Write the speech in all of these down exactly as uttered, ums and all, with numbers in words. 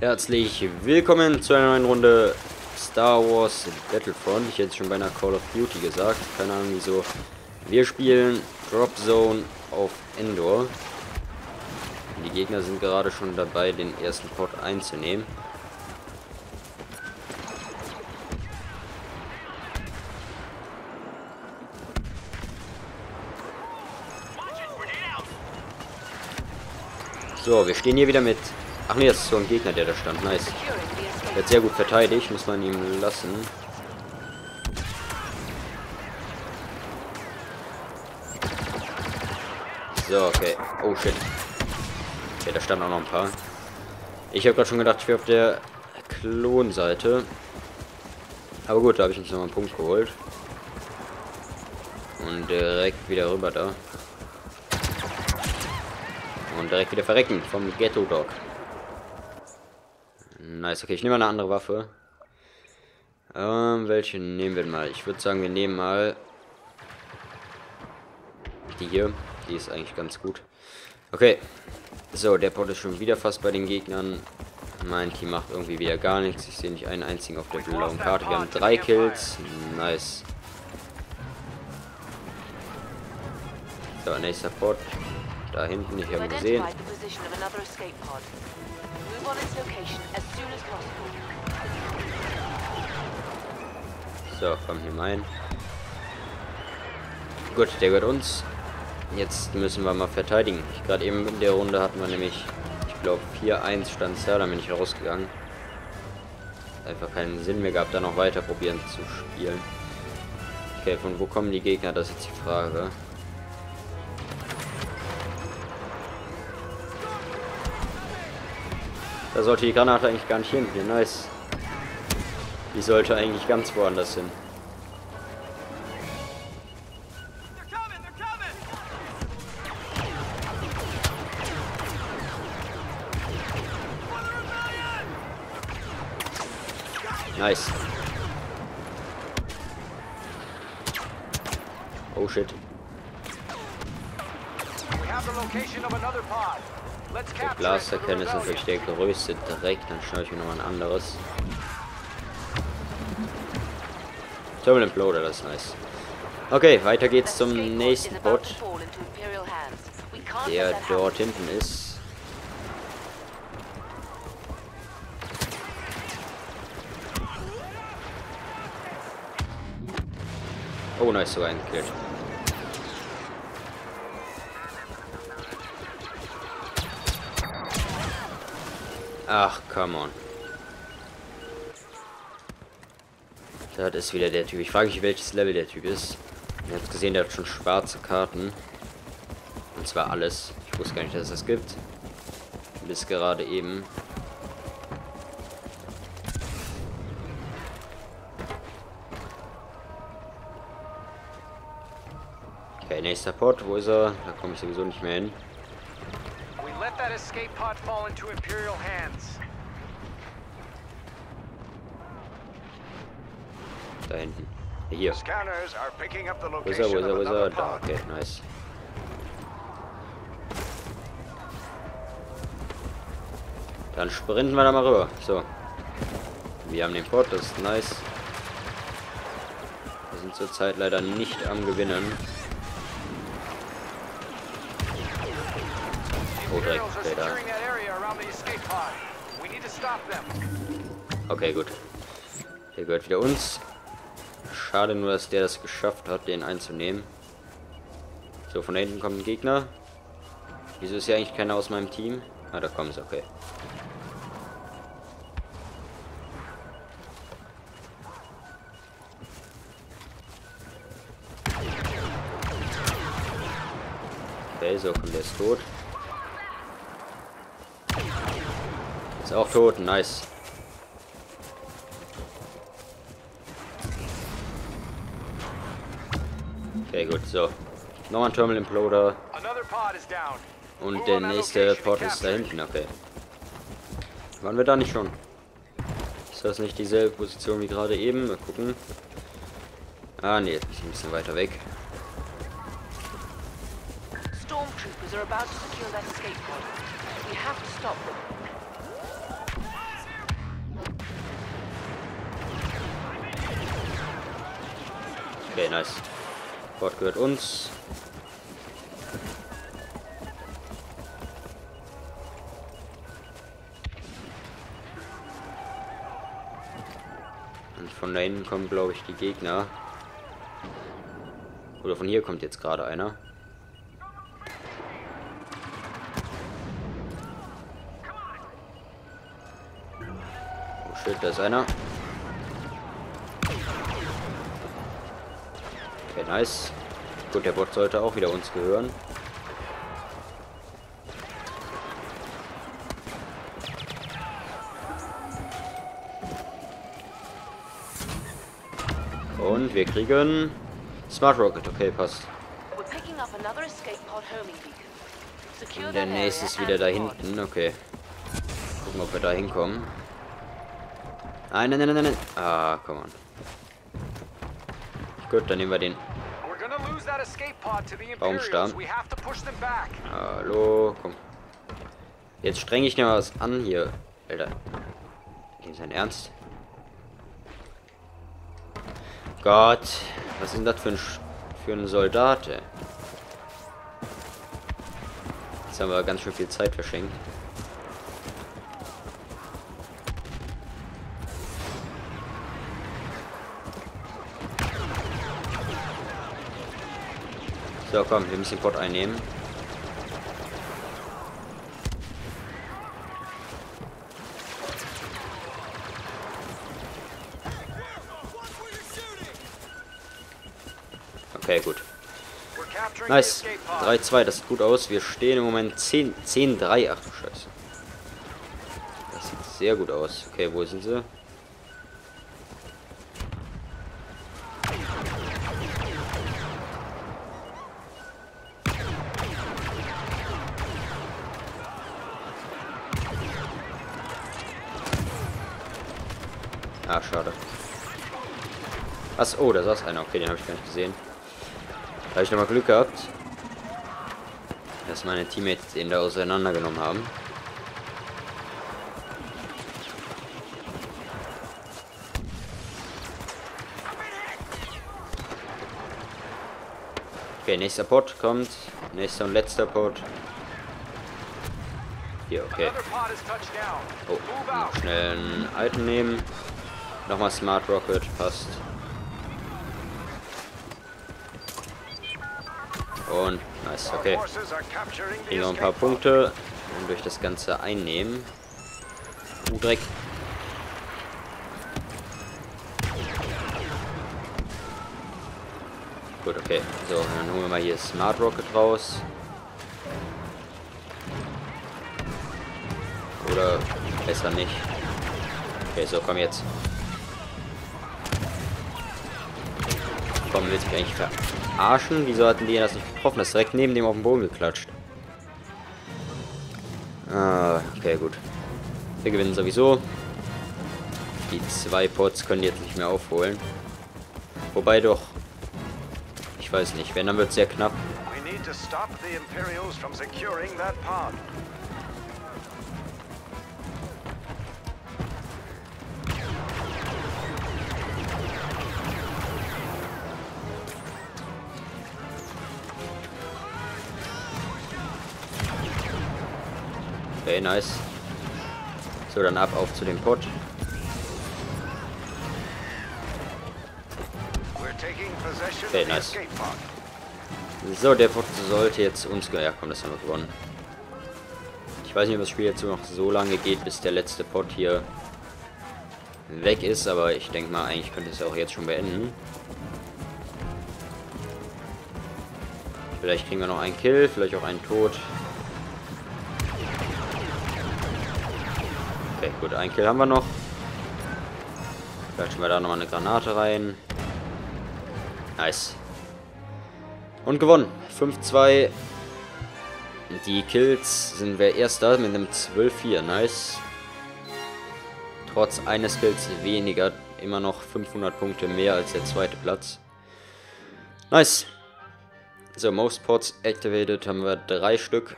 Herzlich willkommen zu einer neuen Runde Star Wars Battlefront. Ich hätte es schon beinahe Call of Duty gesagt. Keine Ahnung wieso. Wir spielen Drop Zone auf Endor. Die Gegner sind gerade schon dabei, den ersten Pod einzunehmen. So, wir stehen hier wieder mit... Ach nee, das ist so ein Gegner, der da stand. Nice. Der hat sehr gut verteidigt, muss man ihm lassen. So, okay. Oh shit. Okay, da standen auch noch ein paar. Ich habe gerade schon gedacht, ich wäre auf der Klonseite. Aber gut, da habe ich uns noch mal einen Punkt geholt. Und direkt wieder rüber da. Und direkt wieder verrecken vom Ghetto Dog. Nice, okay, ich nehme mal eine andere Waffe. Ähm, welche nehmen wir mal? Ich würde sagen, wir nehmen mal die hier. Die ist eigentlich ganz gut. Okay. So, der Pod ist schon wieder fast bei den Gegnern. Mein Team macht irgendwie wieder gar nichts. Ich sehe nicht einen einzigen auf der blauen Karte. Wir haben drei Kills. Nice. So, nächster Pod. Da hinten, ich habe ihn gesehen. So, komm hier rein. Gut, der gehört uns. Jetzt müssen wir mal verteidigen. Gerade eben in der Runde hatten wir nämlich, ich glaube, vier eins stand es da, dann bin ich rausgegangen. Einfach keinen Sinn mehr gehabt, da noch weiter probieren zu spielen. Okay, von wo kommen die Gegner? Das ist jetzt die Frage. Da sollte die Granate eigentlich gar nicht hingehen. Nice. Die sollte eigentlich ganz woanders hin. Nice. Oh shit. Der Blasterkern ist natürlich der größte Dreck, dann schneide ich mir nochmal ein anderes. Terminal Imploder, das ist nice. Okay, weiter geht's zum nächsten Bot, der dort hinten ist. Oh nice, so eingekillt. Ach, come on. Das ist wieder der Typ. Ich frage mich, welches Level der Typ ist. Ihr habt gesehen, der hat schon schwarze Karten. Und zwar alles. Ich wusste gar nicht, dass es das gibt. Bis gerade eben. Okay, nächster Pod. Wo ist er? Da komme ich sowieso nicht mehr hin. Let that escape pod fall into Imperial hands. Da hinten. Hier. Scanners are picking up the Wo ist er, wo location ist er, wo of ist er? another Da, pod. okay, nice. Dann sprinten wir da mal rüber. So. Wir haben den Pod, das ist nice. Wir sind zurzeit leider nicht am Gewinnen. Oh, direkt, okay, da. Okay, gut. Der gehört wieder uns. Schade nur, dass der das geschafft hat, den einzunehmen. So, von da hinten kommt ein Gegner. Wieso ist ja eigentlich keiner aus meinem Team? Ah, da kommen sie, okay. Okay, so kommt der ist tot. Ist auch tot, nice. Okay, gut, so. Nochmal ein Terminal Imploder. Und der nächste Pod ist da hinten, okay. Waren wir da nicht schon? Ist das nicht dieselbe Position wie gerade eben? Mal gucken. Ah, nee, jetzt bin ich ein bisschen weiter weg. Stormtroopers are about to secure that escape pod. We have to stop them. Okay, nice. Port gehört uns. Und von da hinten kommen, glaube ich, die Gegner. Oder von hier kommt jetzt gerade einer. Oh shit, da ist einer. Okay, nice. Gut, der Bot sollte auch wieder uns gehören. Und wir kriegen Smart Rocket. Okay, passt. Und der nächste ist wieder da hinten. Okay. Gucken, ob wir da hinkommen. Nein, nein, nein, nein, nein. Ah, komm on. Gut, dann nehmen wir den Baumstamm. Hallo, komm. Jetzt streng ich dir mal was an hier. Alter. Ist dein Ernst? Gott, was ist denn das für ein, für ein Soldat? Jetzt haben wir ganz schön viel Zeit verschenkt. So, komm, wir müssen den Pot einnehmen. Okay, gut. Nice. drei zwei, das sieht gut aus. Wir stehen im Moment zehn drei. Ach du Scheiße. Das sieht sehr gut aus. Okay, wo sind sie? Ah, schade. Was? Oh, da saß einer. Okay, den habe ich gar nicht gesehen. Da habe ich nochmal Glück gehabt, dass meine Teammates den da auseinandergenommen haben. Okay, nächster Pot kommt. Nächster und letzter Pot. Hier, okay. Oh, noch schnell ein Item nehmen. Nochmal Smart Rocket, passt. Und nice, okay. Kriegen noch ein paar Punkte und durch das Ganze einnehmen. Uh, Dreck. Gut, okay. So, dann holen wir mal hier Smart Rocket raus. Oder besser nicht. Okay, so, komm jetzt. Komm, willst du mich eigentlich verarschen? Wieso hatten die das nicht getroffen? Das ist direkt neben dem auf den Boden geklatscht. Ah, okay, gut. Wir gewinnen sowieso. Die zwei Pots können die jetzt nicht mehr aufholen. Wobei doch. Ich weiß nicht. Wenn, dann wird es sehr knapp. Okay, nice. So, dann ab auf zu dem Pot. Okay, nice. So, der Pot sollte jetzt uns... Ja, komm, das haben wir gewonnen. Ich weiß nicht, ob das Spiel jetzt noch so lange geht, bis der letzte Pot hier weg ist, aber ich denke mal, eigentlich könnte es auch jetzt schon beenden. Vielleicht kriegen wir noch einen Kill, vielleicht auch einen Tod. Okay, gut, einen Kill haben wir noch. Klatschen wir da nochmal eine Granate rein. Nice. Und gewonnen. fünf zwei. Die Kills sind wir erster mit einem zwölf vier. Nice. Trotz eines Kills weniger. Immer noch fünfhundert Punkte mehr als der zweite Platz. Nice. So, Most Pots activated haben wir drei Stück.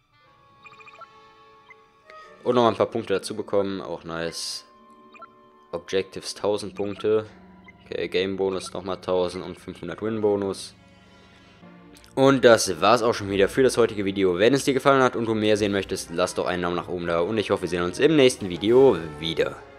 Und noch ein paar Punkte dazu bekommen. Auch nice. Objectives tausend Punkte. Okay, Game Bonus nochmal tausend und fünfhundert Win Bonus. Und das war's auch schon wieder für das heutige Video. Wenn es dir gefallen hat und du mehr sehen möchtest, lass doch einen Daumen nach oben da. Und ich hoffe, wir sehen uns im nächsten Video wieder.